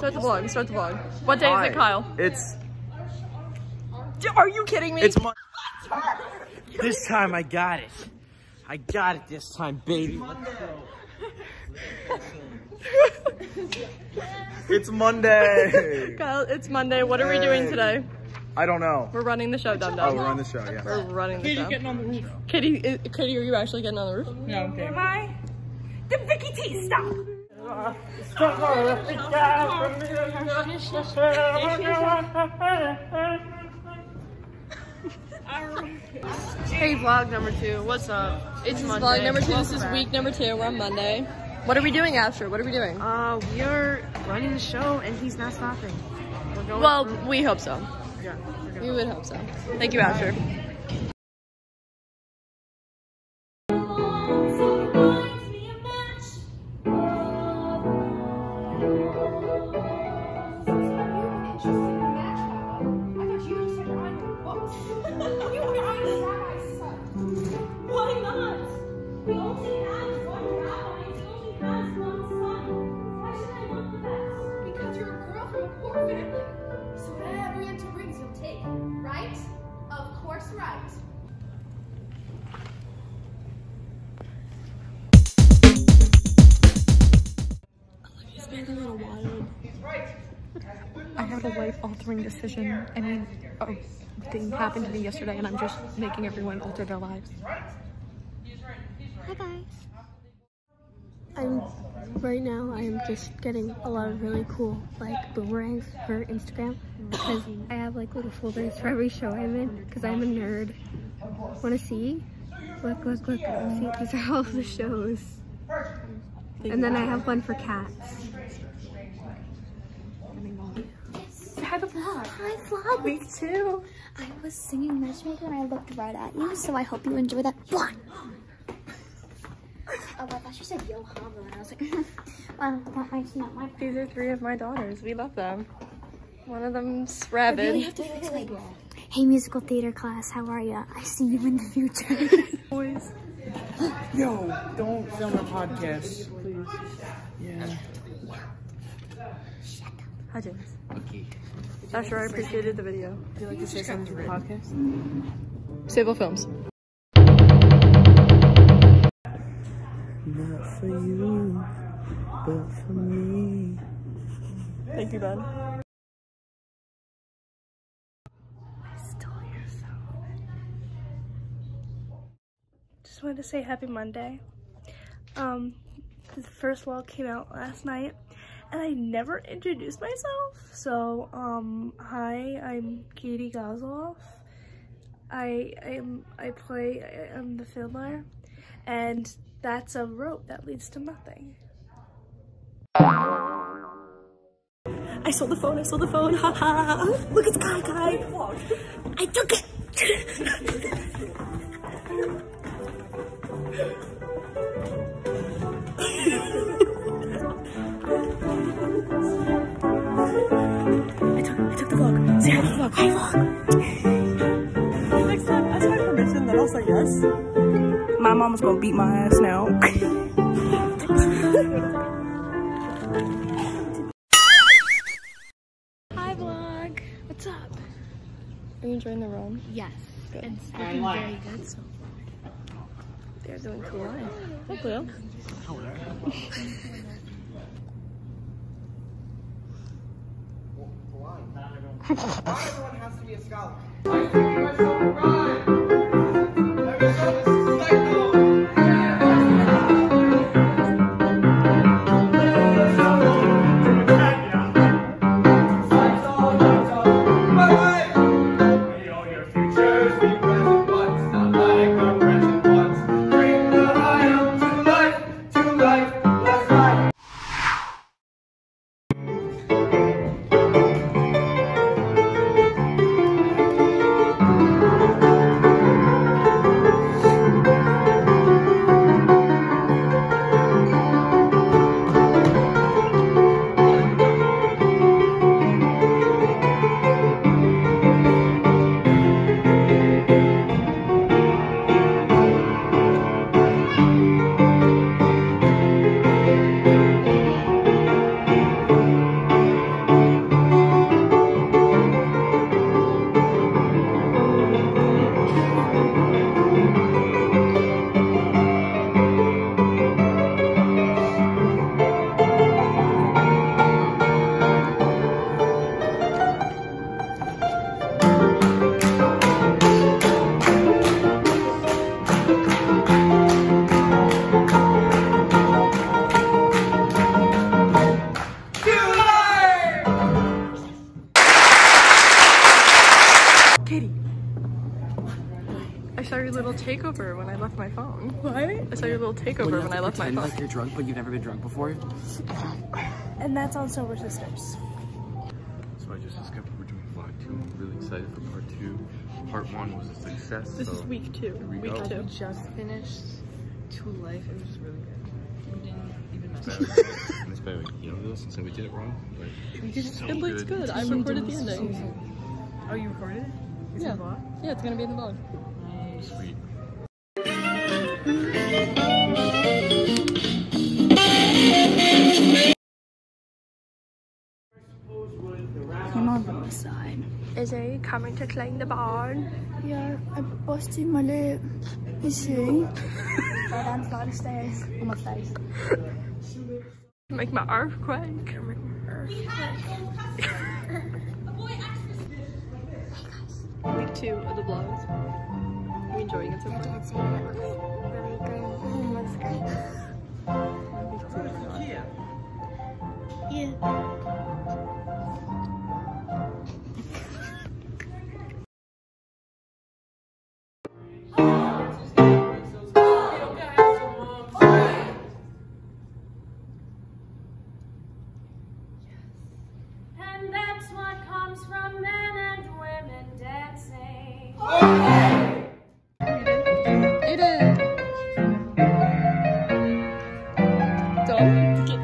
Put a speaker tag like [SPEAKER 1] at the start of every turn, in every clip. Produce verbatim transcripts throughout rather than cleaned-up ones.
[SPEAKER 1] Start the vlog, start the vlog. What day Hi. is it, Kyle?
[SPEAKER 2] It's...
[SPEAKER 1] Are you kidding me?
[SPEAKER 2] It's Mon- This time I got it. I got it this time, baby. It's Monday.
[SPEAKER 1] Kyle, it's Monday. What are we doing today?
[SPEAKER 2] I don't know.
[SPEAKER 1] We're running the show, dum dum.
[SPEAKER 2] Oh, we're on the show, yeah.
[SPEAKER 1] We're running the
[SPEAKER 3] Katie's
[SPEAKER 1] show.
[SPEAKER 3] getting on the roof.
[SPEAKER 1] Katie, is, Katie, are you actually getting on the roof?
[SPEAKER 3] No, I'm kidding.
[SPEAKER 4] Am I? The Vicky T, stop!
[SPEAKER 1] Hey, vlog number two. What's up? It's Monday. Vlog number two. This is week number two. We're on Monday. What are we doing after? What are we doing?
[SPEAKER 4] Uh, we are running the show and he's not stopping. We're going
[SPEAKER 1] well,
[SPEAKER 4] through.
[SPEAKER 1] we hope so.
[SPEAKER 4] Yeah,
[SPEAKER 1] we would hope so. Thank you, Asher.
[SPEAKER 5] I had a life-altering decision. I mean, a thing happened to me yesterday, and I'm just making everyone alter their lives.
[SPEAKER 6] Hi guys. I'm right now. I am just getting a lot of really cool like boomerangs for Instagram because I have like little folders for every show I'm in because I'm a nerd. Want to see? Look, look, look. See, these are all of the shows. And then I have one for cats.
[SPEAKER 5] Hi, the vlog.
[SPEAKER 6] Hi, vlog.
[SPEAKER 5] Week two.
[SPEAKER 6] I was singing Matchmaker and I looked right at you, so I hope you enjoy that vlog. Oh, I thought you said Yo Hama, and I was like, well, that might not my.
[SPEAKER 1] These are three of my daughters. We love them. One of them's rabid.
[SPEAKER 6] I really have to fix like, hey, musical theater class, how are ya? I see you in the future.
[SPEAKER 1] Boys.
[SPEAKER 3] Yo, don't film a podcast, please. Yeah.
[SPEAKER 1] Hi, James.
[SPEAKER 3] Okay.
[SPEAKER 1] Asher, I appreciated the video.
[SPEAKER 3] Would you like to say something to the podcast?
[SPEAKER 1] Sable Films.
[SPEAKER 2] Not for you, but for me.
[SPEAKER 1] Thank you, Ben.
[SPEAKER 5] I stole your phone. Just wanted to say happy Monday. Um, the first vlog came out last night, and I never introduced myself. So, um, hi, I'm Katie Gosloff. I am I play I'm the Fiddler, and that's a rope that leads to nothing. I stole the phone, I stole the phone, ha ha! Look, it's Kai Kai! I took it! I took, I took the vlog. Say hi to the vlog. Hi, vlog!
[SPEAKER 1] Next time, ask my permission, then I'll say yes.
[SPEAKER 4] My mama's gonna beat my ass now.
[SPEAKER 5] Hi, vlog! What's up?
[SPEAKER 1] Are you enjoying the room?
[SPEAKER 5] Yes.
[SPEAKER 1] Good.
[SPEAKER 5] It's looking very good so far.
[SPEAKER 1] They're doing cool life. Hey, Cleo.
[SPEAKER 2] Everyone has to be a scholar.
[SPEAKER 1] takeover when I left my phone.
[SPEAKER 5] What?
[SPEAKER 1] I saw your little takeover when I left my phone.
[SPEAKER 2] Like you're drunk, but you've never been drunk before.
[SPEAKER 5] And that's on Sober Sisters.
[SPEAKER 7] So I just discovered we're doing vlog two. I'm really excited for part two. Part one was a success.
[SPEAKER 1] This
[SPEAKER 7] so
[SPEAKER 1] is week two.
[SPEAKER 7] we
[SPEAKER 1] Week
[SPEAKER 7] go.
[SPEAKER 1] two.
[SPEAKER 4] We just finished Two Life. It was just really good. We didn't even mess
[SPEAKER 7] Bad. And it's bad, you know this, and so we did it wrong. But it's so
[SPEAKER 1] It looks good. I recorded the ending.
[SPEAKER 4] Oh, you recorded it? Is
[SPEAKER 1] Yeah.
[SPEAKER 4] it vlog?
[SPEAKER 1] Yeah, it's gonna be in the vlog.
[SPEAKER 7] sweet.
[SPEAKER 5] I'm on the side.
[SPEAKER 1] Is he coming to clean the barn?
[SPEAKER 5] Yeah, I busted my lip. You see? Go down the flight of stairs. On my face.
[SPEAKER 1] Make my earthquake. Week two of the vlogs. Are you enjoying it so far?
[SPEAKER 6] Can't see it. It looks really great. It looks great.
[SPEAKER 5] Yeah.
[SPEAKER 8] And that's what comes from men and women dancing.
[SPEAKER 1] Aiden! Don't get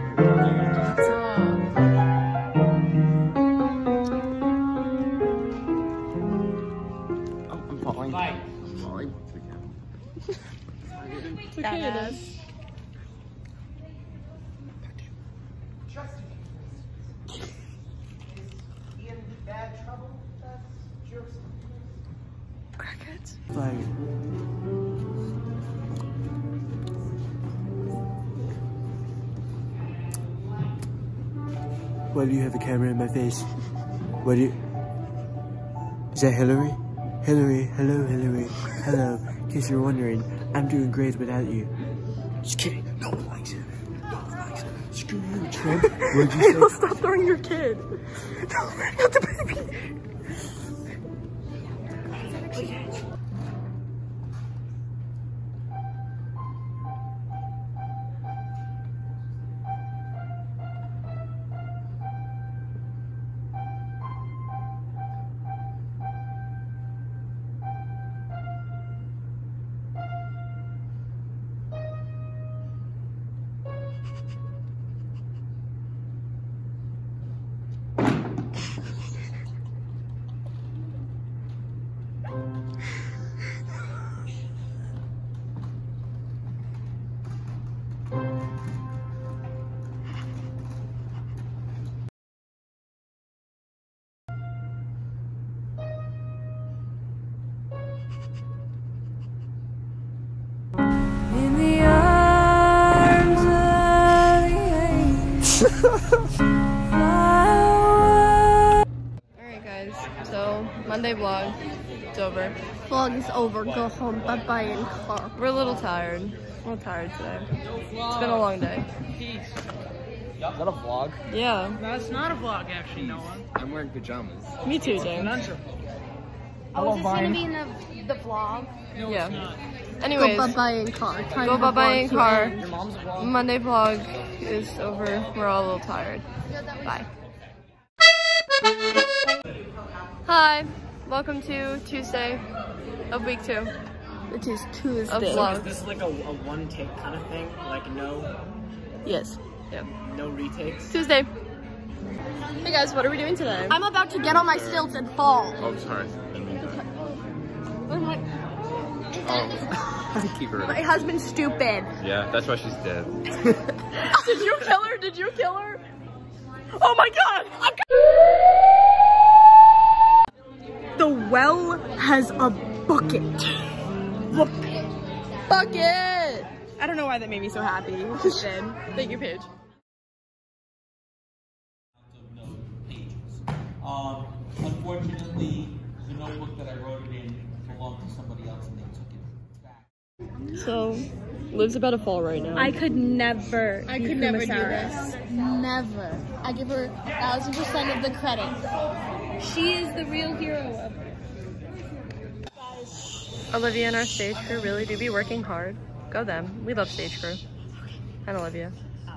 [SPEAKER 2] Oh, I'm falling. I'm falling.
[SPEAKER 1] It's okay, Aiden. Crickets.
[SPEAKER 2] Like, why do you have a camera in my face? What do you... Is that Hillary? Hillary, hello Hillary, hello. In case you're wondering, I'm doing great without you. Just kidding, no one likes it. No one likes it. Screw you, Trump. What'd you say?
[SPEAKER 1] Stop throwing your kid. No, not the baby.
[SPEAKER 8] In the arms of the
[SPEAKER 1] Alright guys, so Monday vlog, it's over.
[SPEAKER 6] Vlog is over. Go home. Bye bye in car.
[SPEAKER 1] We're a little tired. A little tired today. It's been a long day.
[SPEAKER 2] Is that a vlog?
[SPEAKER 1] Yeah,
[SPEAKER 3] That's not a vlog, actually, Noah.
[SPEAKER 2] I'm wearing pajamas.
[SPEAKER 1] me too, James.
[SPEAKER 6] Oh, is this gonna be in the, the vlog?
[SPEAKER 1] Yeah.
[SPEAKER 6] Go
[SPEAKER 1] Anyways,
[SPEAKER 6] bye bye in car. Time
[SPEAKER 1] go
[SPEAKER 6] for
[SPEAKER 1] bye bye
[SPEAKER 6] vlog
[SPEAKER 1] in
[SPEAKER 6] to
[SPEAKER 1] car.
[SPEAKER 6] end.
[SPEAKER 1] Monday vlog is over. We're all a little tired. Bye. Hi, welcome to Tuesday of week two
[SPEAKER 6] Which is
[SPEAKER 1] of
[SPEAKER 6] Tuesday.
[SPEAKER 1] vlog.
[SPEAKER 3] This is like a, a one take kind of thing, like no,
[SPEAKER 1] Yes. Yeah.
[SPEAKER 3] no retakes.
[SPEAKER 1] Tuesday. Hey guys, what are we doing today?
[SPEAKER 6] I'm about to get on my stilts and fall.
[SPEAKER 7] Oh, sorry. I didn't mean to. Oh. Keep her.
[SPEAKER 6] My husband's stupid.
[SPEAKER 7] Yeah, that's why she's dead.
[SPEAKER 1] Did you kill her? Did you kill her? Oh my god! I'm
[SPEAKER 5] The well has a bucket.
[SPEAKER 1] bucket!
[SPEAKER 5] I don't know why that made me so happy. It just did.
[SPEAKER 1] Thank you, Paige.
[SPEAKER 9] Um, unfortunately, the notebook that I wrote it in belonged to somebody else and they took it back.
[SPEAKER 1] So, Liv's about to fall right now.
[SPEAKER 5] I could never.
[SPEAKER 6] I could never do this. Never. I give her a thousand percent of the credit.
[SPEAKER 5] She is the real hero of
[SPEAKER 1] Olivia and our stage crew really do be working hard. Go them. We love stage crew. And Olivia.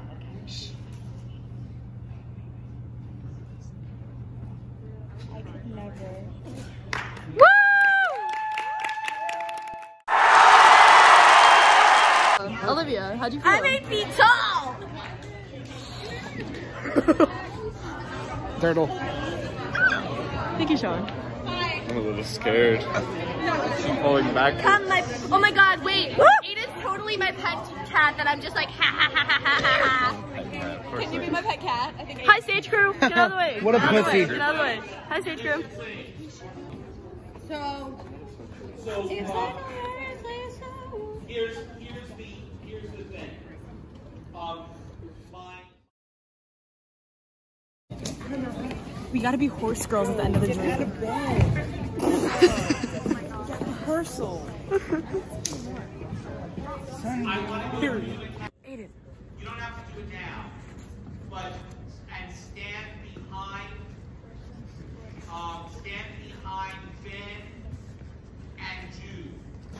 [SPEAKER 5] I could never.
[SPEAKER 1] Woo! Uh, Olivia, how'd you feel?
[SPEAKER 5] I'm eight feet tall!
[SPEAKER 2] Turtle.
[SPEAKER 1] Thank you, Sean.
[SPEAKER 7] I'm a little scared. I'm falling back.
[SPEAKER 5] Come, my. Oh my god, wait. Aiden's totally my pet cat that I'm just like, ha ha ha ha ha ha.
[SPEAKER 1] Can you be my pet cat? I think Hi, stage crew. Get out of the way.
[SPEAKER 2] What a
[SPEAKER 1] Get out of the way.
[SPEAKER 2] pussy.
[SPEAKER 1] Get out of the way. Hi, stage crew.
[SPEAKER 8] So,
[SPEAKER 9] So, uh, here's, here's the, here's the thing. Um, my...
[SPEAKER 4] We gotta be horse girls at the end of the dream. Rehearsal.
[SPEAKER 9] Period. Aiden. You don't have to do it now, but and stand behind, um, stand behind Ben and Jude.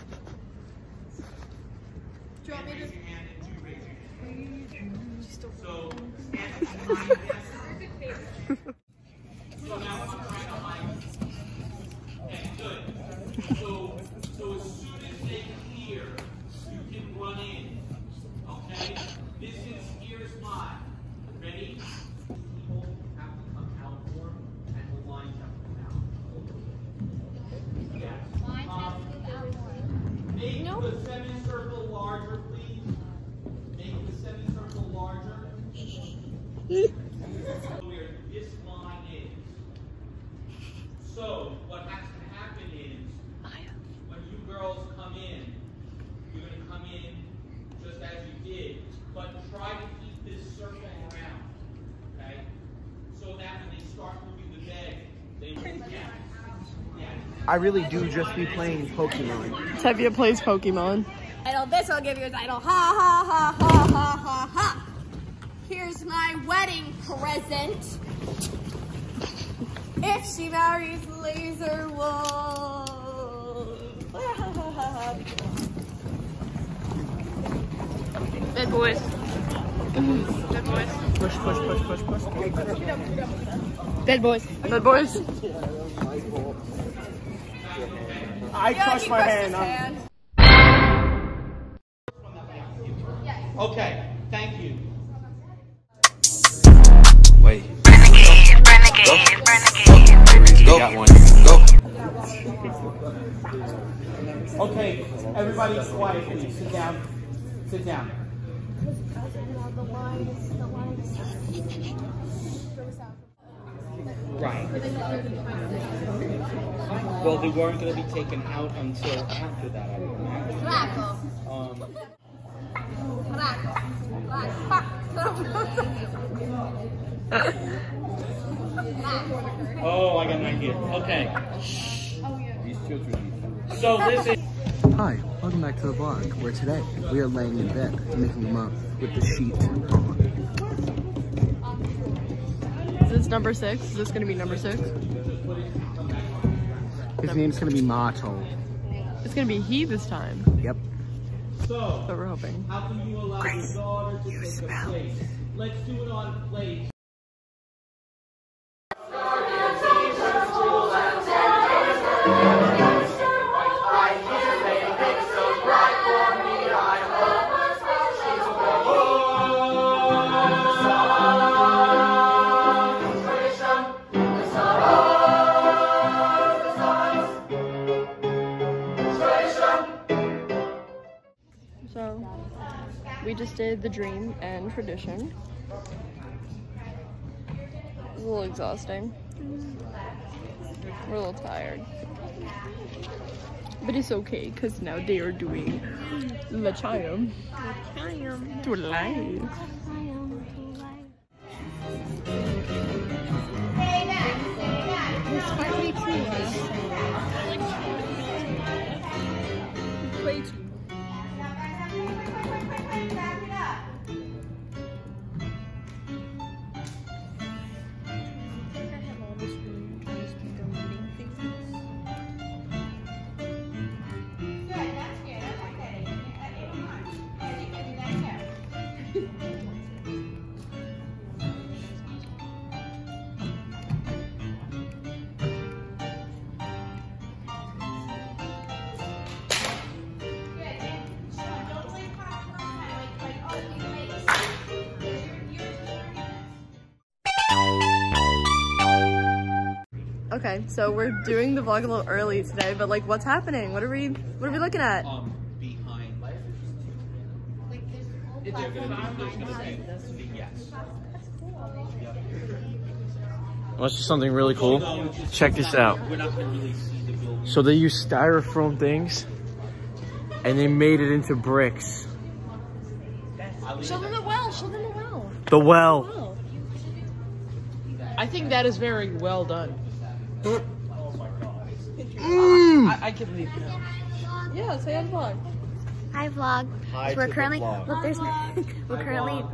[SPEAKER 9] Do you want me to raise your hand and Jude raise your hand? So stand behind them. So now I'm trying to hide. Okay, good. So so as soon as they clear, you can run in. Okay? This is here's mine. Ready? People have to come out more and the lines have to come out. Yes. Um, make nope. the semicircle larger, please. Make the semicircle larger. Where this line is. So what has to happen is when you girls come in, you're going to come in just as you did, but try to keep this circle around, okay? So that when they start moving the bed, they will yeah. Yeah.
[SPEAKER 2] I really do just be playing Pokemon.
[SPEAKER 1] Tevia plays Pokemon.
[SPEAKER 8] idol, this will give you his idol. Ha ha ha ha ha ha ha. Here's my wedding present. If she marries Laser Wolf.
[SPEAKER 1] Bad boys. Bad boys.
[SPEAKER 2] Push, push, push, push, push.
[SPEAKER 1] Bad boys. Bad boys.
[SPEAKER 2] I yeah, crushed my hand.
[SPEAKER 8] hand.
[SPEAKER 9] Okay, thank you.
[SPEAKER 7] Wait.
[SPEAKER 10] Renegade, renegade, renegade.
[SPEAKER 7] Go. Got one. Go.
[SPEAKER 9] Okay, everybody quiet, please. Sit down. Sit down. Right. Well, they weren't going to be taken out until after that, I would imagine. Um, oh, I got an idea. Okay.
[SPEAKER 7] These children.
[SPEAKER 9] So listen.
[SPEAKER 2] Hi, welcome back to the vlog, where today we are laying in bed, making them up with the sheet on.
[SPEAKER 1] Is this number six? Is this gonna be number six?
[SPEAKER 2] His name's gonna be Mato.
[SPEAKER 1] It's gonna be he this time.
[SPEAKER 2] Yep.
[SPEAKER 9] So,
[SPEAKER 1] but we're hoping.
[SPEAKER 9] How can you allow your daughter to take a place? Let's do it on place.
[SPEAKER 1] So, we just did the dream and tradition. It was a little exhausting. We're a little tired. But it's okay, because now they are doing the triumph to life.
[SPEAKER 5] Way too.
[SPEAKER 1] Okay, so we're doing the vlog a little early today, but like, what's happening? What are we, what are we looking at?
[SPEAKER 3] Um, behind. It's gonna be, there's gonna be, yes.
[SPEAKER 2] Let's do something really cool. Check this out. So they use styrofoam things and they made it into bricks.
[SPEAKER 4] Show them the well. Show them the well.
[SPEAKER 2] The well.
[SPEAKER 4] I think that is very well done.
[SPEAKER 2] Mm.
[SPEAKER 4] I, I can believe that.
[SPEAKER 1] Yeah, say hi vlog.
[SPEAKER 6] Hi vlog.
[SPEAKER 2] Hi
[SPEAKER 6] so we're
[SPEAKER 2] to
[SPEAKER 6] currently
[SPEAKER 2] the vlog.
[SPEAKER 6] look there's we're currently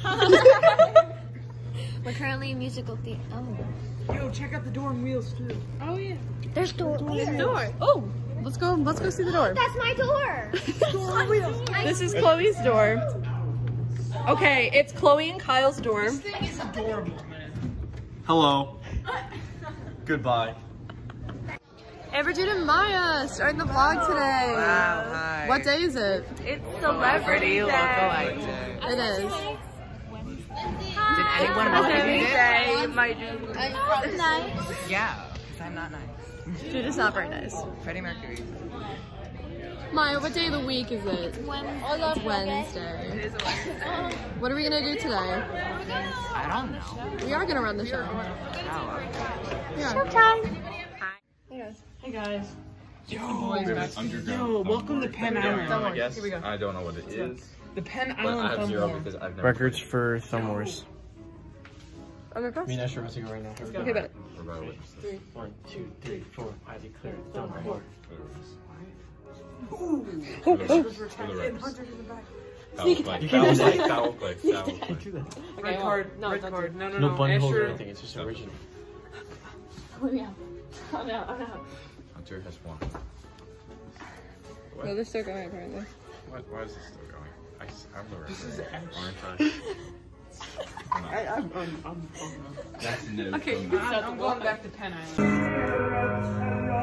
[SPEAKER 6] we're currently in musical theater. Oh.
[SPEAKER 4] Yo, check out the door and wheels too. Oh yeah.
[SPEAKER 6] There's door.
[SPEAKER 1] There's a door. Oh, let's go. Let's go see the door.
[SPEAKER 6] That's my door.
[SPEAKER 1] This is Chloe's door. Okay, it's Chloe and Kyle's door.
[SPEAKER 4] This thing is adorable, man.
[SPEAKER 2] Hello. Goodbye.
[SPEAKER 1] Ever due to Maya, starting the vlog today.
[SPEAKER 3] Wow, hi.
[SPEAKER 1] What day is it?
[SPEAKER 5] It's Celebrity
[SPEAKER 3] Lookalike
[SPEAKER 5] Day.
[SPEAKER 3] Day.
[SPEAKER 1] It is.
[SPEAKER 3] Did anyone want to do it?
[SPEAKER 5] Day, my dude.
[SPEAKER 3] Yeah, because I'm not nice.
[SPEAKER 1] Dude, it's not very nice.
[SPEAKER 3] Freddie Mercury.
[SPEAKER 1] Maya, what day of the week is it? It's Wednesday.
[SPEAKER 5] It is a Wednesday.
[SPEAKER 1] What are we gonna do today?
[SPEAKER 3] I don't know.
[SPEAKER 1] We are gonna run the show.
[SPEAKER 3] Oh,
[SPEAKER 1] Yeah.
[SPEAKER 6] Showtime.
[SPEAKER 4] Hey guys.
[SPEAKER 7] We have an underground
[SPEAKER 4] Yo, welcome to
[SPEAKER 7] thumb
[SPEAKER 4] Penn
[SPEAKER 7] right there.
[SPEAKER 4] Island.
[SPEAKER 7] I guess.
[SPEAKER 4] Here we go.
[SPEAKER 7] I don't know what it is,
[SPEAKER 4] The Penn
[SPEAKER 7] but I
[SPEAKER 4] Island
[SPEAKER 7] have
[SPEAKER 4] Thumb
[SPEAKER 7] zero
[SPEAKER 4] War.
[SPEAKER 7] because I've never.
[SPEAKER 2] Records for Thumb Wars.
[SPEAKER 1] I'm impressed.
[SPEAKER 2] Me and Asher about to go right now.
[SPEAKER 1] Okay, bet.
[SPEAKER 2] One, two, three, four. I declare Thumb War.
[SPEAKER 7] For the reps. Foul play. Foul play. Foul play. Foul play.
[SPEAKER 4] Red card. No, red card. No, no,
[SPEAKER 2] No
[SPEAKER 4] no.
[SPEAKER 2] bunny holes or
[SPEAKER 4] Asher.
[SPEAKER 2] anything. It's just original.
[SPEAKER 7] Hunter has won.
[SPEAKER 1] Well, they're still going apparently.
[SPEAKER 7] What? Why is this still going? I, I'm the referee. Aren't I?
[SPEAKER 4] I, I'm, I'm, I'm, I'm,
[SPEAKER 7] That's no.
[SPEAKER 4] okay,
[SPEAKER 7] from the-
[SPEAKER 4] I'm, I'm going back to Penn Island.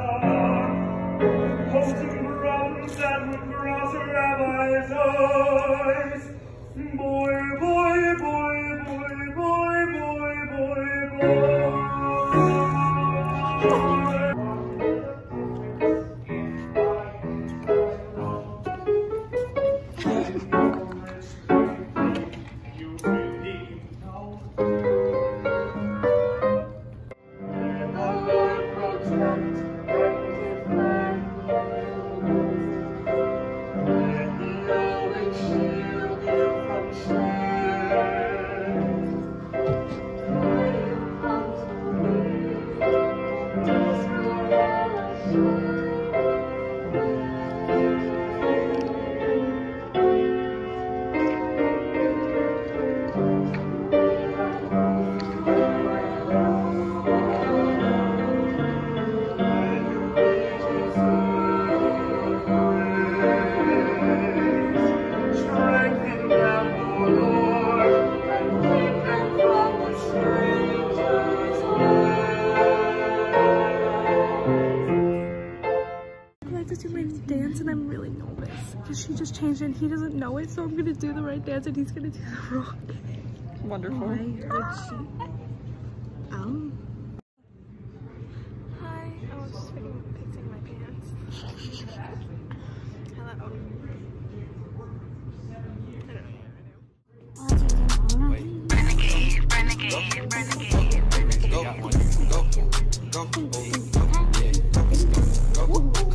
[SPEAKER 5] Dance and I'm really nervous because she just changed and he doesn't know it, so I'm gonna do the right dance and he's gonna do the wrong.
[SPEAKER 1] Wonderful.
[SPEAKER 5] Oh, I heard she... Oh. Hi, I was just freaking fixing my pants. Hello.
[SPEAKER 10] Renegade, renegade, renegade, renegade.
[SPEAKER 11] Got one. Go, go, go, yeah, go, go, go.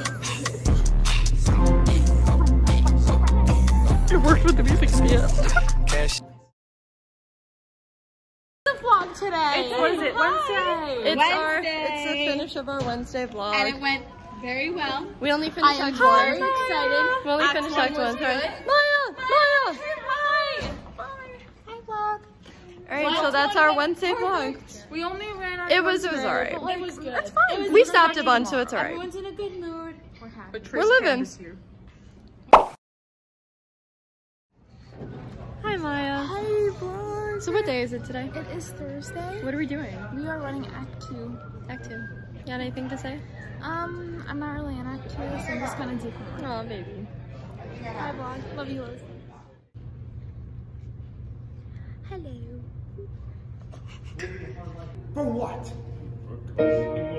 [SPEAKER 1] It worked with the music in the end.
[SPEAKER 11] Cash.
[SPEAKER 8] The vlog today.
[SPEAKER 5] What is it? Wednesday.
[SPEAKER 1] It's our,
[SPEAKER 8] Wednesday.
[SPEAKER 1] it's the finish of our Wednesday vlog.
[SPEAKER 8] And it went very well.
[SPEAKER 1] We only
[SPEAKER 8] I
[SPEAKER 1] finished
[SPEAKER 8] am
[SPEAKER 1] Act
[SPEAKER 8] very
[SPEAKER 1] one.
[SPEAKER 8] excited.
[SPEAKER 1] We only
[SPEAKER 8] Act
[SPEAKER 1] finished
[SPEAKER 8] one
[SPEAKER 1] Act
[SPEAKER 8] was
[SPEAKER 1] one. Sorry.
[SPEAKER 8] good.
[SPEAKER 1] Maya! Maya!
[SPEAKER 8] Hi. Hi, vlog.
[SPEAKER 1] Alright, so that's our Wednesday vlog.
[SPEAKER 4] We only ran our
[SPEAKER 1] It was, it was alright.
[SPEAKER 8] It was good.
[SPEAKER 1] That's fine. We stopped a bunch, so it's alright.
[SPEAKER 8] Everyone's in a good mood. We're happy.
[SPEAKER 1] We're living. Hi, Maya.
[SPEAKER 6] Hi vlog.
[SPEAKER 1] So what day is it today?
[SPEAKER 6] It is Thursday.
[SPEAKER 1] What are we doing?
[SPEAKER 6] We are running Act Two.
[SPEAKER 1] Act two. You got anything to say?
[SPEAKER 6] Um, I'm not really in Act Two, so I'm just kind of deep.
[SPEAKER 1] Oh, baby.
[SPEAKER 6] Hi vlog. Love you, Liz. Hello.
[SPEAKER 11] For what?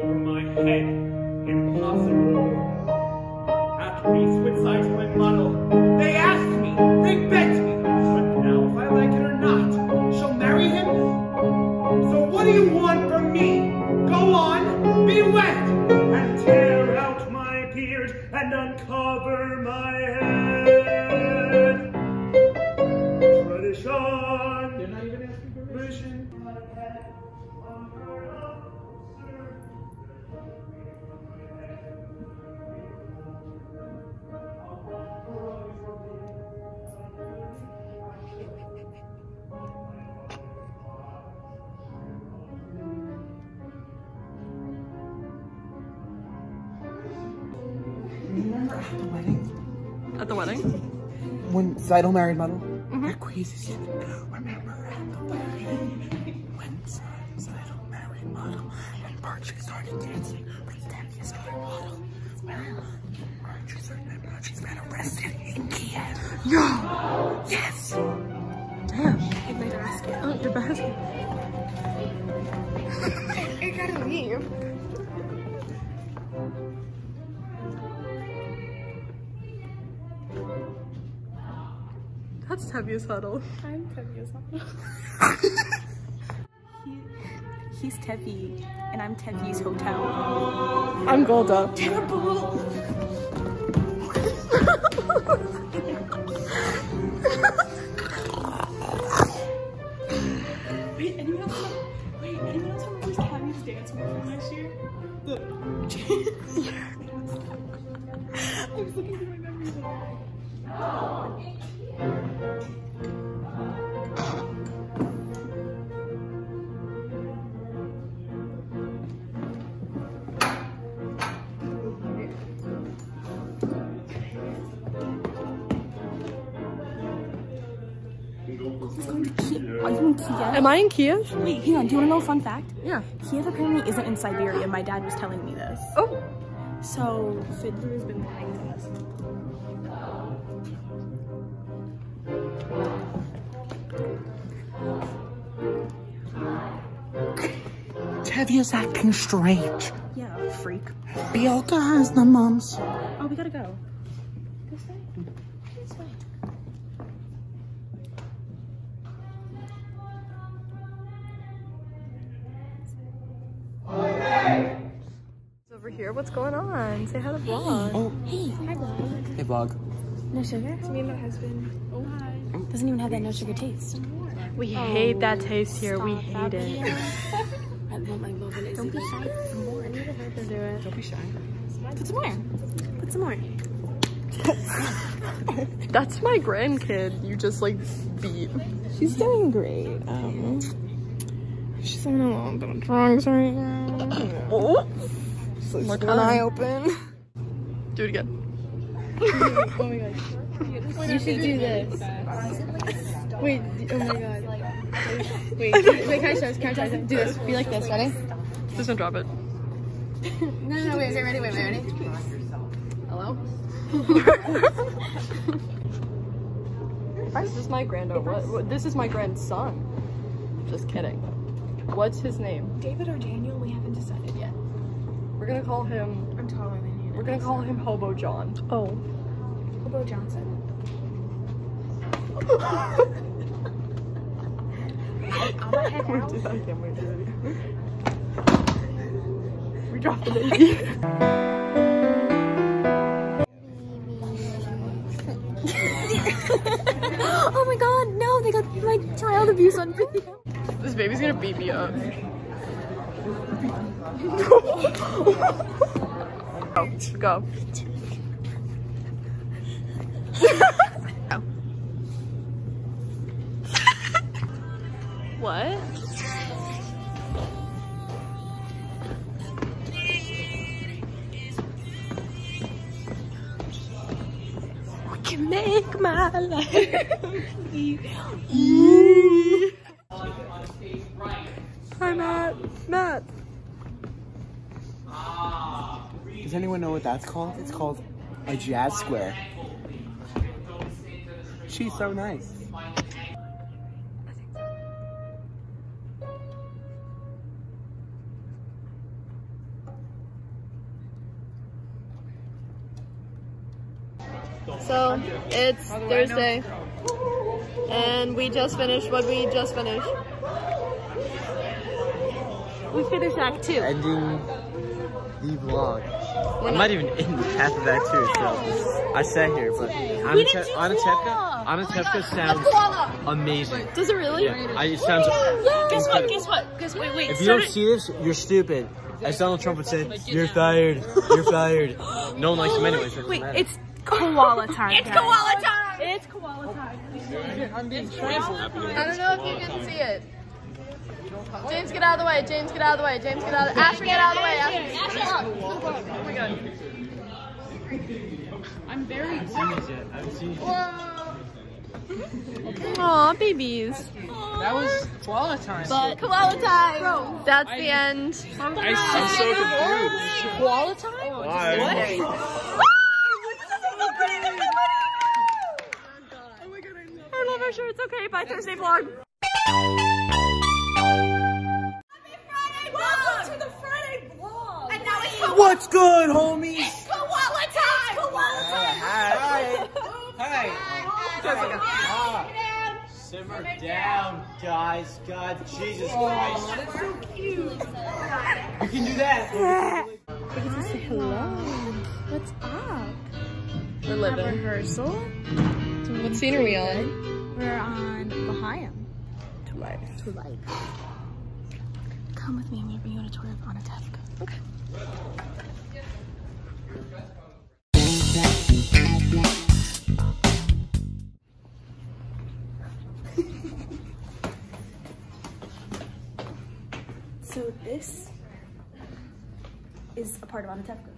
[SPEAKER 9] head. Impossible. After he switched sides with model, they asked me, they begged me, but now if I like it or not, she'll marry him? So what do you want from me? Go on, be wet, and tear out my beard and uncover my head. Tradition. They're not even asking permission.
[SPEAKER 3] Remember at the wedding?
[SPEAKER 1] At the wedding?
[SPEAKER 3] When Seidel married Muddle?
[SPEAKER 1] Mm-hmm.
[SPEAKER 3] That crazy shit. Remember at the wedding? When Seidel married Muddle and Marjorie started dancing with Devious married Muddle. Well, Marjorie's, Marjorie's been arrested in Kiev.
[SPEAKER 1] No!
[SPEAKER 3] Yes!
[SPEAKER 1] Damn. In my basket. Oh, your basket.
[SPEAKER 8] I gotta leave.
[SPEAKER 1] That's Tevious Huddle.
[SPEAKER 5] I'm Tevious Huddle.
[SPEAKER 4] he, he's Tevi, and I'm Tevi's Hotel.
[SPEAKER 1] I'm Golda.
[SPEAKER 4] Terrible! Wait, anyone else remember, wait, anyone else remembers Cammy's dance move from last year? The I was looking through my memories and Are you in Kiev?
[SPEAKER 1] Am I in Kiev?
[SPEAKER 4] Wait, hang on. Do you want to know a fun fact?
[SPEAKER 1] Yeah.
[SPEAKER 4] Kiev apparently isn't in Siberia. My dad was telling me this.
[SPEAKER 1] Oh.
[SPEAKER 4] So, Fiddler has been lying to us.
[SPEAKER 3] Tevia's acting strange.
[SPEAKER 4] Yeah, freak.
[SPEAKER 3] Bielka has the mumps.
[SPEAKER 4] Oh, we gotta go. This way? This way.
[SPEAKER 1] Over here, what's going on? Say hi to the vlog.
[SPEAKER 3] Oh,
[SPEAKER 4] Hey, hi vlog.
[SPEAKER 3] hey vlog.
[SPEAKER 4] No sugar?
[SPEAKER 5] It's me and my husband. Oh, hi.
[SPEAKER 4] Doesn't even have that no sugar taste.
[SPEAKER 1] We hate that taste here. We hate it.
[SPEAKER 4] I want my love and Don't be shy. Some more. I need her to do it.
[SPEAKER 3] Don't be shy.
[SPEAKER 4] Put some more. Put some more.
[SPEAKER 1] That's my grandkid. You just like beat.
[SPEAKER 4] She's doing great. Um, she's on a little bit of drugs right now.
[SPEAKER 1] Oh.
[SPEAKER 4] So look one eye open.
[SPEAKER 1] Do it again.
[SPEAKER 5] Oh my god. You should do this. Wait, oh my god. Wait, wait, wait, can I show us? Can I try to do this? Be like this, ready?
[SPEAKER 1] Just don't drop it.
[SPEAKER 8] No, no, no, wait, is it ready? Wait, wait, ready? Hello?
[SPEAKER 1] This is my granddaughter. What, what? This is my grandson. Just kidding. What's his name?
[SPEAKER 4] David or Daniel? We haven't decided yet.
[SPEAKER 1] We're gonna call him.
[SPEAKER 4] I'm taller than you.
[SPEAKER 1] We're gonna call him Hobo John.
[SPEAKER 5] Oh.
[SPEAKER 4] Hobo Johnson. I'll let head
[SPEAKER 1] Wait,
[SPEAKER 4] out.
[SPEAKER 1] dude, I can't wait to do it again. We dropped the baby.
[SPEAKER 4] Oh my god, no, they got my child abuse on video.
[SPEAKER 1] This baby's gonna beat me up. Go. Go. What?
[SPEAKER 4] We can make my life.
[SPEAKER 1] Hi, Matt. Matt.
[SPEAKER 3] Does anyone know what that's called? It's called a jazz square. She's so nice.
[SPEAKER 1] It's Thursday. And we just finished what we just finished.
[SPEAKER 6] We finished Act Two.
[SPEAKER 2] Ending the vlog. I'm not even in half of Act Two, so I sat here, but Anatevka, Anatevka sounds amazing.
[SPEAKER 1] Does it really?
[SPEAKER 2] Yeah, I, it sounds
[SPEAKER 1] Guess what? Guess what? Guess wait, wait.
[SPEAKER 2] If you don't see this, you're stupid. As Donald Trump would say, you're fired. You're fired. No one likes him anyways. So
[SPEAKER 5] wait, it's koala time.
[SPEAKER 8] It's koala time.
[SPEAKER 5] It's koala time.
[SPEAKER 1] I'm being trampled. I don't know if you can see it. James, get out of the way. James, get out of the way. James, get out of the way. Asher, get out of the way. Asher, Asher. Oh my god. I'm very excited. Aw, babies.
[SPEAKER 3] That was koala time.
[SPEAKER 1] But koala time. Bro, that's the end.
[SPEAKER 3] I'm, I'm so confused.
[SPEAKER 1] Koala time?
[SPEAKER 3] Why?
[SPEAKER 1] What? I love our shirts. Okay, bye Thursday vlog.
[SPEAKER 8] Welcome to the Friday vlog. And now it's koala.
[SPEAKER 2] What's good, homies?
[SPEAKER 8] It's koala time. Koala time.
[SPEAKER 2] Hey. Simmer down, guys. God, Jesus Christ.
[SPEAKER 5] That's so cute.
[SPEAKER 2] You can do that.
[SPEAKER 5] We get to say hello. What's up?
[SPEAKER 1] We're living.
[SPEAKER 5] Have rehearsal.
[SPEAKER 1] What scene are we on?
[SPEAKER 5] We're on Bahayam. To life. To life. Come with me. I'm gonna bring you on a tour of Anatevka. Okay. So this is a part of Anatevka.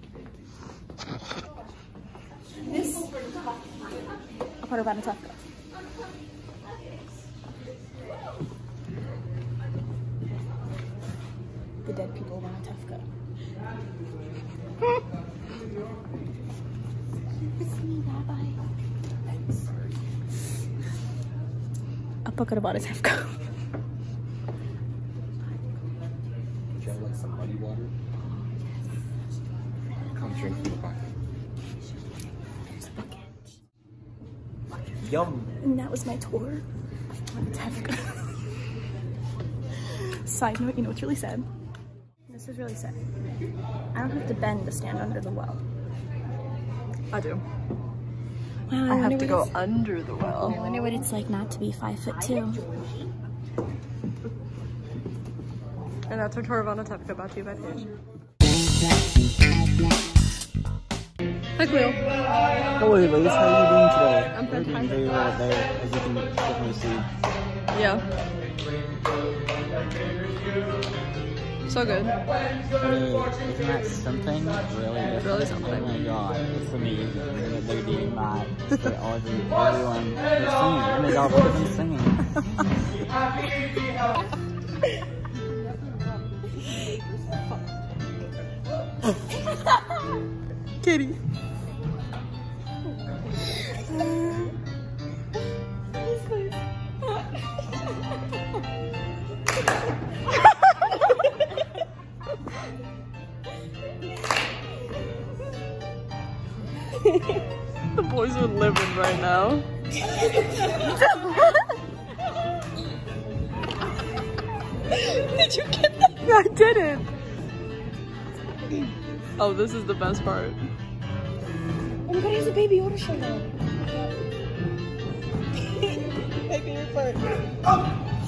[SPEAKER 5] This a part of Anatevka. The dead people of Anatevka. It's me, Rabbi. I'm sorry. A bucket of Anatevka.
[SPEAKER 7] Some muddy water? Come straight from the bucket.
[SPEAKER 5] There's a bucket.
[SPEAKER 2] Yum.
[SPEAKER 5] And that was my tour of Anatevka. Side note, you know what's really sad? This is really sad. I don't have to bend to stand under the well.
[SPEAKER 1] I do.
[SPEAKER 5] Wow,
[SPEAKER 1] I, I have to go under the well.
[SPEAKER 5] I wonder what it's like not to be five foot two.
[SPEAKER 1] And that's our tour of Anatevka, brought to you by Paige. Hi, Cleo.
[SPEAKER 2] Hello, ladies. How are you doing today?
[SPEAKER 1] I'm
[SPEAKER 2] You're doing very well there, as you can definitely see.
[SPEAKER 1] Yeah. So good.
[SPEAKER 12] I mean, isn't that something really different?
[SPEAKER 1] Really something.
[SPEAKER 12] Oh my god, it's amazing that they're doing that. For all of you, everyone, they're singing. Oh my god, look at them singing.
[SPEAKER 1] Katie. The boys are living right now. Did you get that? I didn't. Oh, this is the best part.
[SPEAKER 5] Oh my god, here's a baby Yoda show now. My favorite part. Oh.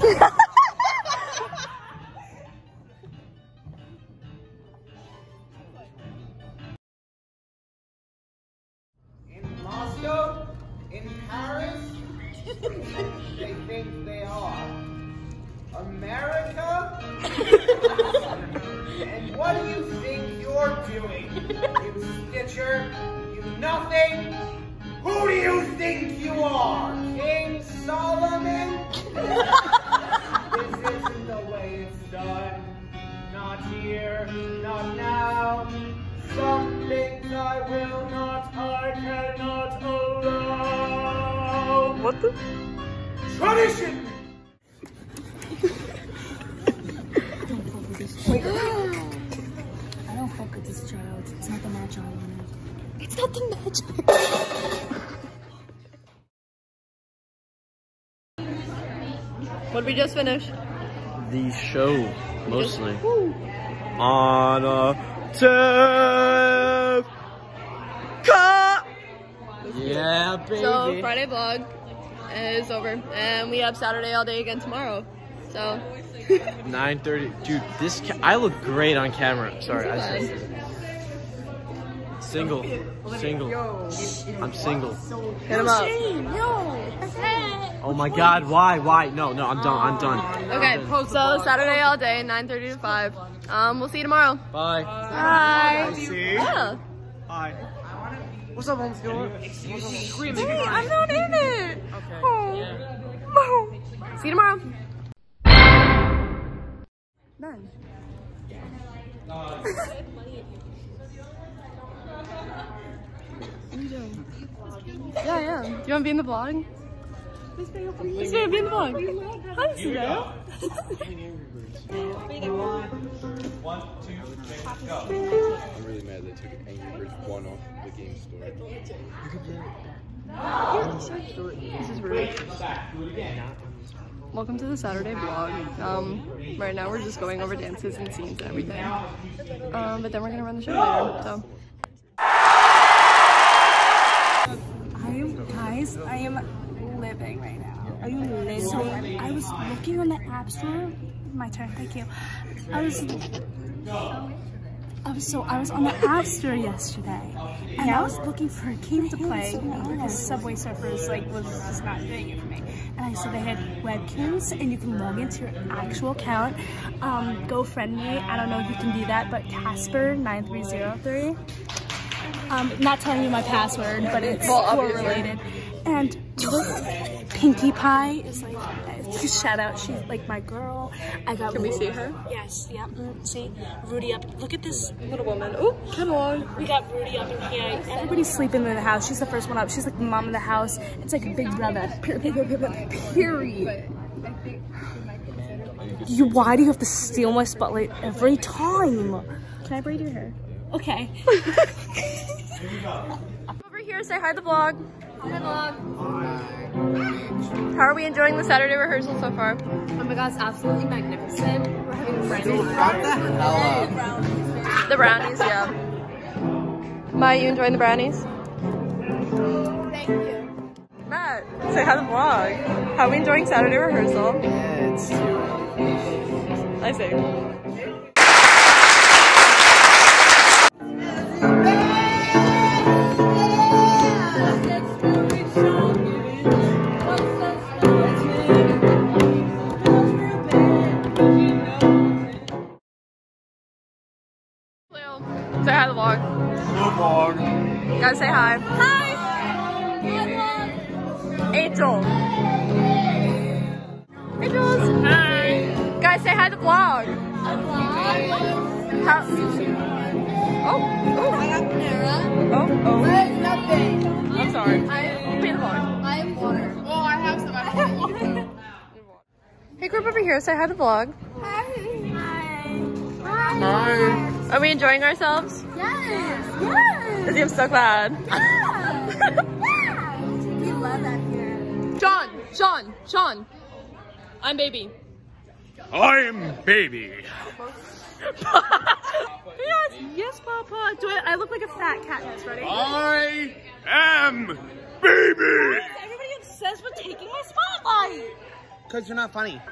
[SPEAKER 13] In Moscow? In Paris? They think they are. America? And what do you think you're doing? You Stitcher? You nothing? Who do you think you are? King Solomon? This isn't the way it's done. Not here, not now. Some things I will not, I cannot allow.
[SPEAKER 1] What the?
[SPEAKER 13] Tradition!
[SPEAKER 5] Wait. I don't fuck with this child. It's not the match I wanted. It's not the match I wanted.
[SPEAKER 1] What did we just finish?
[SPEAKER 2] The show, mostly. On a tip cut. Yeah, baby.
[SPEAKER 1] So Friday vlog is over, and we have Saturday all day again tomorrow. So
[SPEAKER 2] nine thirty, dude. This ca I look great on camera. Sorry, I said single, single. I'm single.
[SPEAKER 1] Hit him up.
[SPEAKER 2] Oh my God, why, why? No, no, I'm done. I'm done.
[SPEAKER 1] Okay, so Saturday all day, nine thirty to five. Um, we'll see you tomorrow.
[SPEAKER 2] Bye.
[SPEAKER 1] Bye.
[SPEAKER 2] See?
[SPEAKER 1] Yeah.
[SPEAKER 2] Hi. What's up, homeschooler?
[SPEAKER 1] Hey, I'm not in it. Okay. Oh. See you tomorrow. Done. What are you doing? Yeah, yeah. Do you want to be in the vlog? Let's be in the vlog. Hi, Suzanne.
[SPEAKER 7] One, two, three, go. I'm really mad they took Angry Birds one off the game store.
[SPEAKER 1] This is rude. Welcome to the Saturday vlog. Um, right now we're just going over dances and scenes and everything. Um, but then we're gonna run the show later, so.
[SPEAKER 5] I am, guys, I am living right now. Are you living? So I was looking on the app store. My turn, thank you. I was, I was so I was on the app store yesterday, and I was looking for a game to play because Subway Surfers like was just not doing it for me. And I said they had webcams, and you can log into your actual account. Um, go friend me. I don't know if you can do that, but Casper nine three zero three. Um, not telling you my password, but it's well, related. And look, Pinkie Pie is like, shout out, she's like my girl. I got.
[SPEAKER 1] Can we see her?
[SPEAKER 5] Yes, yeah. Mm, see, Rudy up. Look at this
[SPEAKER 1] little woman. Oh, come on.
[SPEAKER 5] We got Rudy up in here. Everybody's sleeping in the house. She's the first one up. She's like the mom of the house. It's like a big brother. Period. You, why do you have to steal my spotlight every time? Can I braid your hair? Okay.
[SPEAKER 1] Over here, say hi to the vlog. Hi vlog. How are we enjoying the Saturday rehearsal so far?
[SPEAKER 6] Oh my god, it's absolutely magnificent. We're having a friend.
[SPEAKER 1] The brownies, yeah. Maya, you enjoying the brownies?
[SPEAKER 6] Thank you.
[SPEAKER 1] Matt, say hi to the vlog. How are we enjoying Saturday rehearsal?
[SPEAKER 12] Yeah, it's too
[SPEAKER 1] I see. Say hi to the vlog.
[SPEAKER 2] Hello, vlog.
[SPEAKER 1] Guys, say hi. Hi! Angel. Angels. Hi. Guys, say hi to the vlog. How oh, oh. I got Panera. Oh, oh. I have nothing. I'm sorry. I have, be the vlog. I have water. Oh, I have some. I have water. Hey, group over here, say hi to the vlog.
[SPEAKER 6] Hi. Hi.
[SPEAKER 2] Hi.
[SPEAKER 1] Are we enjoying ourselves?
[SPEAKER 6] Yes. Yes.
[SPEAKER 1] I'm so glad.
[SPEAKER 6] Yeah. Yeah. We love that here.
[SPEAKER 1] Sean, Sean, Sean. I'm baby.
[SPEAKER 7] I'm baby.
[SPEAKER 5] Yes, yes, Papa. Do I, I look like a fat cat next, ready?
[SPEAKER 7] I am baby.
[SPEAKER 5] Everybody obsessed with taking my spotlight.
[SPEAKER 13] Because you're not funny.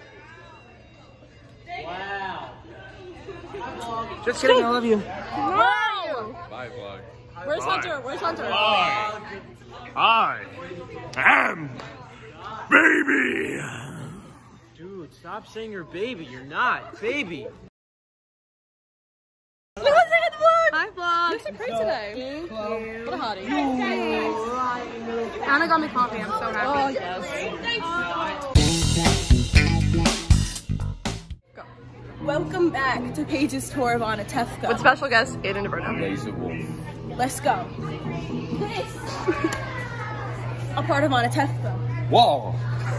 [SPEAKER 12] Wow.
[SPEAKER 13] Just kidding, I love you.
[SPEAKER 1] No!
[SPEAKER 7] Bye, vlog.
[SPEAKER 1] Where's
[SPEAKER 7] Bye.
[SPEAKER 1] Hunter? Where's Hunter?
[SPEAKER 7] I, I am baby.
[SPEAKER 2] Dude, stop saying you're baby. You're not baby.
[SPEAKER 1] Hi, vlog. You look great today. What a hottie.
[SPEAKER 6] Anna got me coffee. I'm so happy.
[SPEAKER 1] Oh, yes. Go.
[SPEAKER 5] Welcome back to Paige's tour of Anna Tefka.
[SPEAKER 1] With special guest, Aiden DeBerno.
[SPEAKER 7] Laser wolf.
[SPEAKER 5] Let's go. This, a part of Anna Tefka.
[SPEAKER 7] Whoa.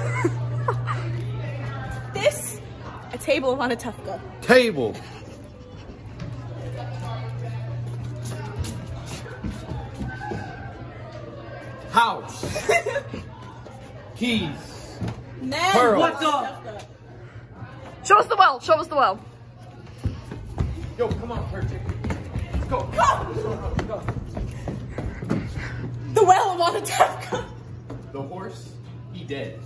[SPEAKER 5] This, a table of Anna Tefka.
[SPEAKER 7] Table. House. Keys.
[SPEAKER 8] Man,
[SPEAKER 7] Pearl.
[SPEAKER 8] what the?
[SPEAKER 1] Show us the well. Show us the well.
[SPEAKER 7] Yo, come on, Perch. Let's go.
[SPEAKER 8] Go! Go. The well of Anatevka.
[SPEAKER 7] The horse, he dead.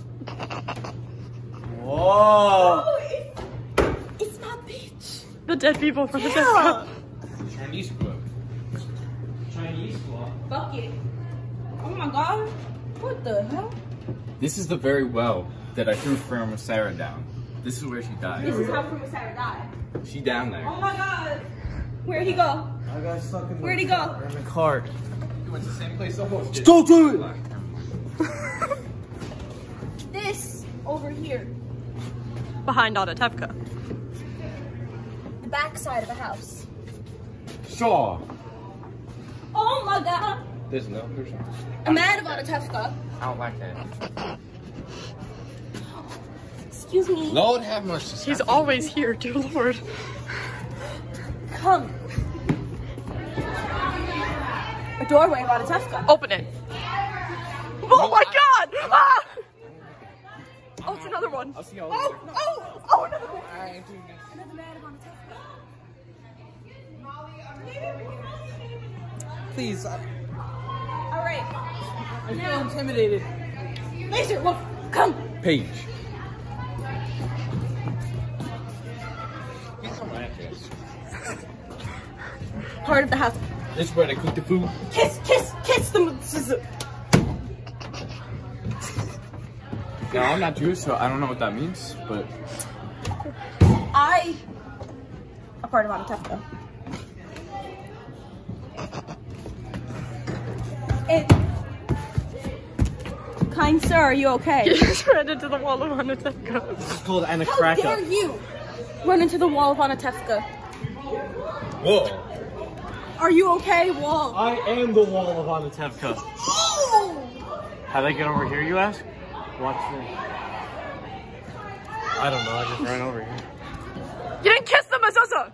[SPEAKER 12] Whoa!
[SPEAKER 8] Oh, it's, it's not beach.
[SPEAKER 1] The dead people from the
[SPEAKER 8] Yeah.
[SPEAKER 7] Chinese book. Chinese book.
[SPEAKER 8] Bucket. Oh my god. What the hell?
[SPEAKER 12] This is the very well that I threw from Sarah down. This is where she died.
[SPEAKER 8] This is how Sarah died.
[SPEAKER 12] She down there.
[SPEAKER 8] Oh my god. Where'd he go?
[SPEAKER 3] I got stuck in the
[SPEAKER 8] Where'd he go?
[SPEAKER 3] in the cart.
[SPEAKER 7] He went to the same place the horse did.
[SPEAKER 3] Go do it!
[SPEAKER 8] This over here.
[SPEAKER 1] Behind Anatevka.
[SPEAKER 8] The back side of the house.
[SPEAKER 7] Shaw.
[SPEAKER 8] Oh my god.
[SPEAKER 7] There's no, there's no.
[SPEAKER 8] A man of Anatevka.
[SPEAKER 7] I don't like that.
[SPEAKER 8] Excuse me.
[SPEAKER 7] Lord have mercy.
[SPEAKER 1] He's always here, dear Lord.
[SPEAKER 8] Come. A doorway of Anatevka.
[SPEAKER 1] Open it. Oh my god! Ah! Oh, it's another one.
[SPEAKER 7] I'll see y'all
[SPEAKER 8] Oh,
[SPEAKER 7] later.
[SPEAKER 8] oh, oh, another man.
[SPEAKER 7] I ain't doing this.
[SPEAKER 8] Another man of Anatevka.
[SPEAKER 3] Please, I,
[SPEAKER 8] All right.
[SPEAKER 3] I feel intimidated.
[SPEAKER 8] Laser, look. Come.
[SPEAKER 7] Page. He's coming after us.
[SPEAKER 8] Part of the house.
[SPEAKER 7] This is where they cook the food.
[SPEAKER 8] Kiss, kiss, kiss them.
[SPEAKER 12] Now, I'm not Jewish, so I don't know what that means, but
[SPEAKER 8] I. A part of Anatevka. And. Kind sir, are you okay?
[SPEAKER 1] You just ran into the wall of Anatevka.
[SPEAKER 3] This is called
[SPEAKER 8] How
[SPEAKER 3] Anakraka.
[SPEAKER 8] dare you run into the wall of Anatevka?
[SPEAKER 7] Whoa.
[SPEAKER 8] Are you okay, wall?
[SPEAKER 3] I am the wall of Anatevka.
[SPEAKER 8] Oh!
[SPEAKER 3] How'd I get over here, you ask? Watch this. I don't know, I just ran over here.
[SPEAKER 1] You didn't kiss the mezuzah!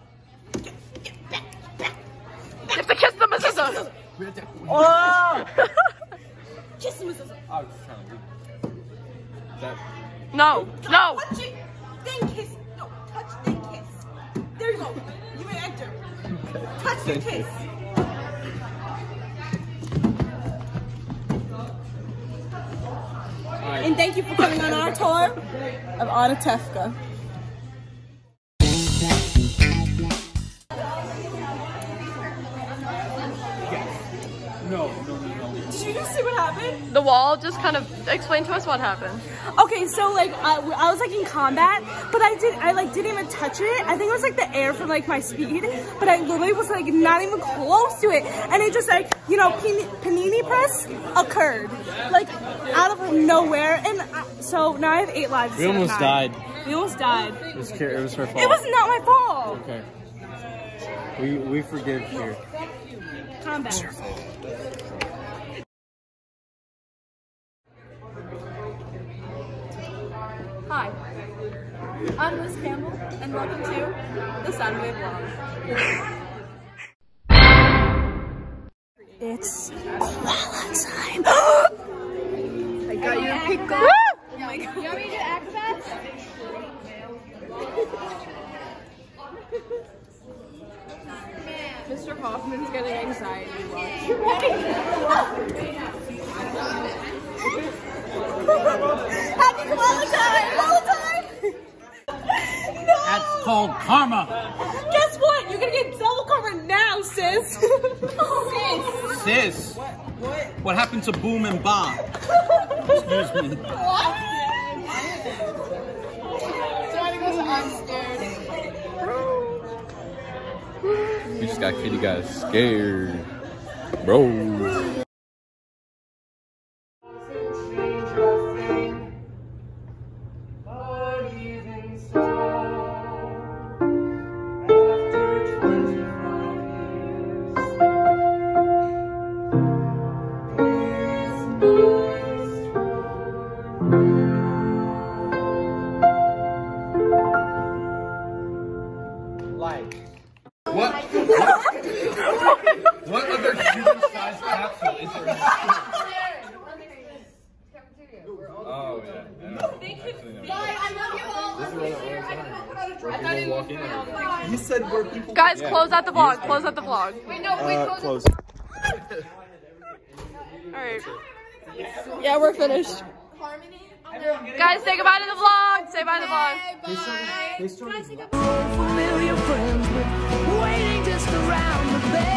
[SPEAKER 1] You have to kiss the mezuzah!
[SPEAKER 3] Oh!
[SPEAKER 8] Kiss him, sister.
[SPEAKER 7] I was just trying to read. That.
[SPEAKER 1] No, no!
[SPEAKER 8] Touch it, then kiss. No, touch, then kiss. There you go. You may enter. Touch, then kiss.
[SPEAKER 7] Right.
[SPEAKER 8] And thank you for coming on our tour of Anatevka.
[SPEAKER 3] No, no, no, no.
[SPEAKER 8] Did you just see what happened?
[SPEAKER 1] The wall just kind of explained to us what happened.
[SPEAKER 5] Okay, so like I, I was like in combat, but I did I like didn't even touch it. I think it was like the air from like my speed, but I literally was like not even close to it, and it just like you know pan panini press occurred like out of nowhere, and I, so now I have eight lives.
[SPEAKER 3] We almost died.
[SPEAKER 5] We almost died.
[SPEAKER 3] It was, it was her fault.
[SPEAKER 5] It was not my fault.
[SPEAKER 3] Okay. We, we forgive here.
[SPEAKER 5] Combat.
[SPEAKER 1] Hi, I'm Liz Campbell, and welcome to the Saturday Vlog.
[SPEAKER 5] It's koala time.
[SPEAKER 1] I got you a pickle.
[SPEAKER 5] Oh my god.
[SPEAKER 8] You want me to do acrobats?
[SPEAKER 1] Mister Hoffman's getting anxiety.
[SPEAKER 8] Happy koala time! Koala time! No!
[SPEAKER 3] That's called karma.
[SPEAKER 5] Guess what? You're gonna get double cover now, sis.
[SPEAKER 8] Sis!
[SPEAKER 3] Sis, what happened to Boom and Bob? Excuse me.
[SPEAKER 8] What? Somebody goes upstairs.
[SPEAKER 12] we just got kitty guys scared. Bro.
[SPEAKER 7] What? What other human-sized capsule is there? Oh yeah. yeah.
[SPEAKER 1] Thank you.
[SPEAKER 7] Actually, no.
[SPEAKER 1] Bye, I love you all.
[SPEAKER 7] This is where the
[SPEAKER 1] I thought it was free on the
[SPEAKER 7] You said where people.
[SPEAKER 1] Guys,
[SPEAKER 7] Yeah.
[SPEAKER 1] close out the vlog. Close out the vlog. Wait, no, wait,
[SPEAKER 2] Uh,
[SPEAKER 1] close.
[SPEAKER 2] close.
[SPEAKER 1] Alright.
[SPEAKER 4] Yeah, we're finished.
[SPEAKER 1] Guys, say goodbye to the vlog. Say bye to the vlog.
[SPEAKER 2] Hey, Stormy.
[SPEAKER 14] Familiar friends, but waiting just around the bend.